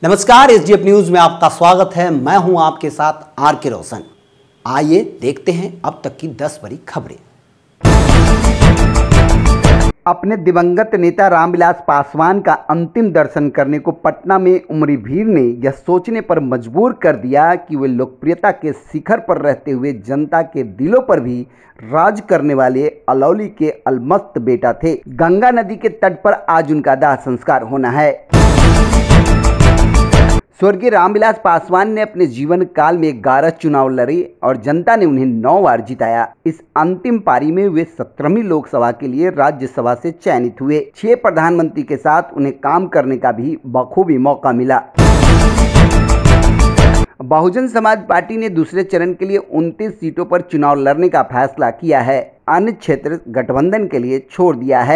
नमस्कार, SDF news में आपका स्वागत है। मैं हूं आपके साथ आर के रोशन। आइए देखते हैं अब तक की 10 बड़ी खबरें। अपने दिवंगत नेता रामविलास पासवान का अंतिम दर्शन करने को पटना में उमड़ी भीड़ ने यह सोचने पर मजबूर कर दिया कि वे लोकप्रियता के शिखर पर रहते हुए जनता के दिलों पर भी राज करने वाले अलौली के अलमस्त बेटा थे। गंगा नदी के तट पर आज उनका दाह संस्कार होना है। स्वर्गीय रामविलास पासवान ने अपने जीवन काल में 11 चुनाव लड़े और जनता ने उन्हें 9 बार जिताया। इस अंतिम पारी में वे 17वीं लोकसभा के लिए राज्यसभा से चयनित हुए। 6 प्रधानमंत्री के साथ उन्हें काम करने का भी बखूबी मौका मिला। बहुजन समाज पार्टी ने दूसरे चरण के लिए 29 सीटों पर चुनाव लड़ने का फैसला किया है। अन्य क्षेत्र गठबंधन के लिए छोड़ दिया है।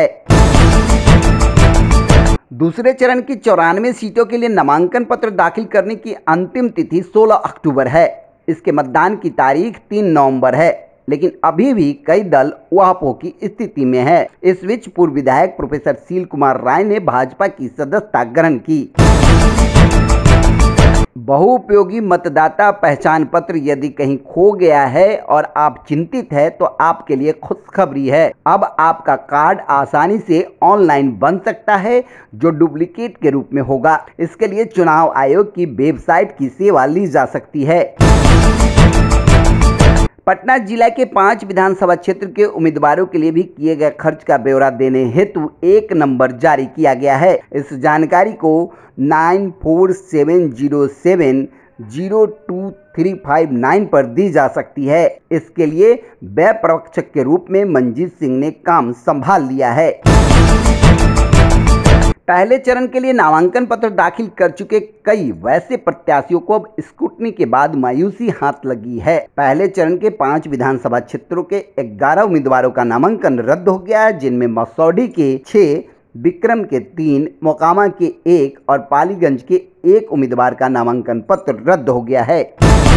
दूसरे चरण की 94 सीटों के लिए नामांकन पत्र दाखिल करने की अंतिम तिथि 16 अक्टूबर है। इसके मतदान की तारीख 3 नवंबर है, लेकिन अभी भी कई दल उहापोह की स्थिति में है। इस बीच पूर्व विधायक प्रोफेसर शील कुमार राय ने भाजपा की सदस्यता ग्रहण की। बहुउपयोगी मतदाता पहचान पत्र यदि कहीं खो गया है और आप चिंतित है तो आपके लिए खुशखबरी है। अब आपका कार्ड आसानी से ऑनलाइन बन सकता है, जो डुप्लीकेट के रूप में होगा। इसके लिए चुनाव आयोग की वेबसाइट की सेवा ली जा सकती है। पटना जिला के 5 विधानसभा क्षेत्र के उम्मीदवारों के लिए भी किए गए खर्च का ब्यौरा देने हेतु एक नंबर जारी किया गया है। इस जानकारी को 9470702359 पर दी जा सकती है। इसके लिए व्यय प्रवक्षक के रूप में मंजीत सिंह ने काम संभाल लिया है। पहले चरण के लिए नामांकन पत्र दाखिल कर चुके कई वैसे प्रत्याशियों को अब स्क्रूटनी के बाद मायूसी हाथ लगी है। पहले चरण के 5 विधानसभा क्षेत्रों के 11 उम्मीदवारों का नामांकन रद्द हो गया है, जिनमें मसौढ़ी के 6, विक्रम के 3, मोकामा के 1 और पालीगंज के 1 उम्मीदवार का नामांकन पत्र रद्द हो गया है।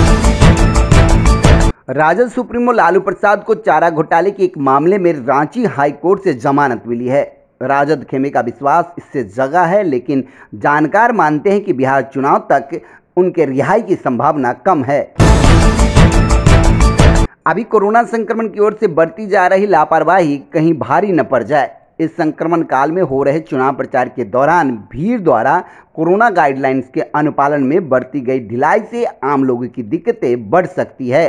राजद सुप्रीमो लालू प्रसाद को चारा घोटाले के एक मामले में रांची हाई कोर्ट से जमानत मिली है। राजद खेमे का विश्वास इससे जगा है, लेकिन जानकार मानते हैं कि बिहार चुनाव तक उनके रिहाई की संभावना कम है। अभी कोरोना संक्रमण की ओर से बढ़ती जा रही लापरवाही कहीं भारी न पड़ जाए। इस संक्रमण काल में हो रहे चुनाव प्रचार के दौरान भीड़ द्वारा कोरोना गाइडलाइंस के अनुपालन में बढ़ती गई ढिलाई से आम लोगों की दिक्कतें बढ़ सकती है।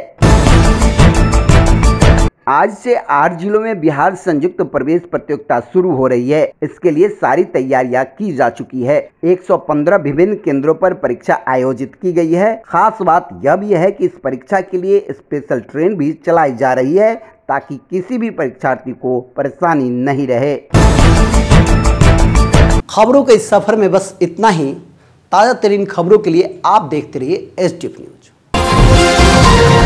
आज से 8 जिलों में बिहार संयुक्त प्रवेश प्रतियोगिता शुरू हो रही है। इसके लिए सारी तैयारियां की जा चुकी है। 115 विभिन्न केंद्रों पर परीक्षा आयोजित की गई है। खास बात यह भी है कि इस परीक्षा के लिए स्पेशल ट्रेन भी चलाई जा रही है, ताकि किसी भी परीक्षार्थी को परेशानी नहीं रहे। खबरों के इस सफर में बस इतना ही। ताज़ा तरीन खबरों के लिए आप देखते रहिए एसडीएफ न्यूज।